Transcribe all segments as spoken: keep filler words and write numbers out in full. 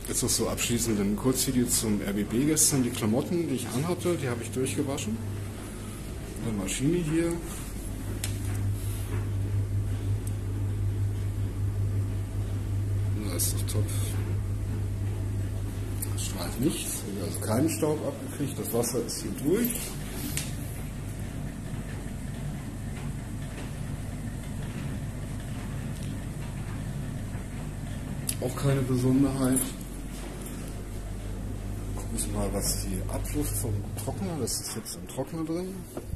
Jetzt noch so abschließend ein Kurzvideo zum R B B gestern. Die Klamotten, die ich anhatte, die habe ich durchgewaschen. Eine Maschine hier. Das ist doch top. Das strahlt nichts, also keinen Staub abgekriegt. Das Wasser ist hier durch. Auch keine Besonderheit. Gucken wir mal, was die Abluft vom Trockner, das ist jetzt im Trockner drin,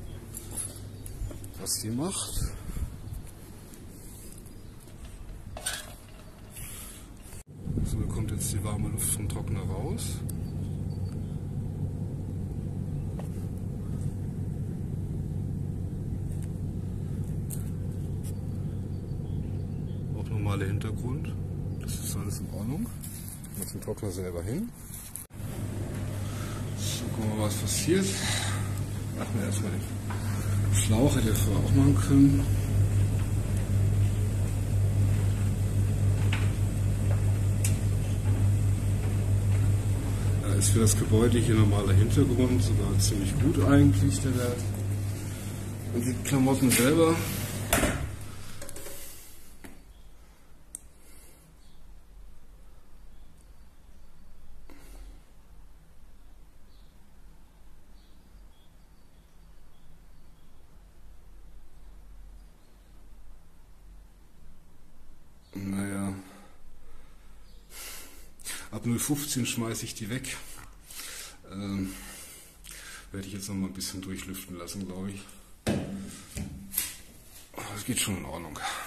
was die macht. So, da kommt jetzt die warme Luft vom Trockner raus. Auch normaler Hintergrund. Das ist alles in Ordnung. Mal zum Trockner selber hin. So, gucken wir mal, was passiert. Machen wir erstmal den Schlauch, hätte ich vorher auch machen können. Da ist für das Gebäude hier normaler Hintergrund, sogar ziemlich gut eigentlich der Wert. Und die Klamotten selber. Naja, ab null Komma fünfzehn schmeiße ich die weg. Ähm, werde ich jetzt noch mal ein bisschen durchlüften lassen, glaube ich. Das geht schon in Ordnung.